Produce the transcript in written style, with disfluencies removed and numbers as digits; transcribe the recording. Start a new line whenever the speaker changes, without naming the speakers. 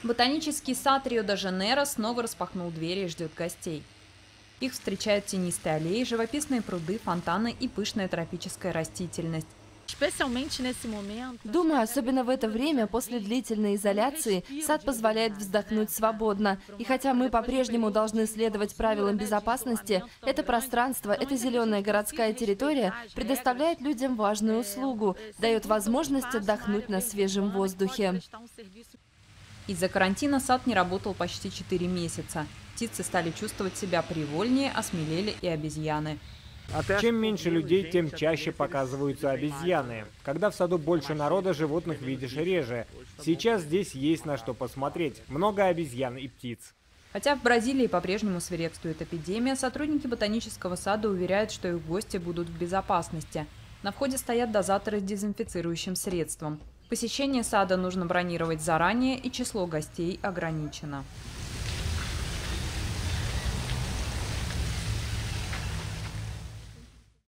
Ботанический сад Рио-де-Жанейро снова распахнул двери и ждет гостей. Их встречают тенистые аллеи, живописные пруды, фонтаны и пышная тропическая растительность.
Думаю, особенно в это время, после длительной изоляции, сад позволяет вздохнуть свободно. И хотя мы по-прежнему должны следовать правилам безопасности, это пространство, эта зеленая городская территория предоставляет людям важную услугу, дает возможность отдохнуть на свежем воздухе.
Из-за карантина сад не работал почти 4 месяца. Птицы стали чувствовать себя привольнее, осмелели и обезьяны.
Чем меньше людей, тем чаще показываются обезьяны. Когда в саду больше народа, животных видишь реже. Сейчас здесь есть на что посмотреть. Много обезьян и птиц.
Хотя в Бразилии по-прежнему свирепствует эпидемия, сотрудники ботанического сада уверяют, что их гости будут в безопасности. На входе стоят дозаторы с дезинфицирующим средством. Посещение сада нужно бронировать заранее, и число гостей ограничено.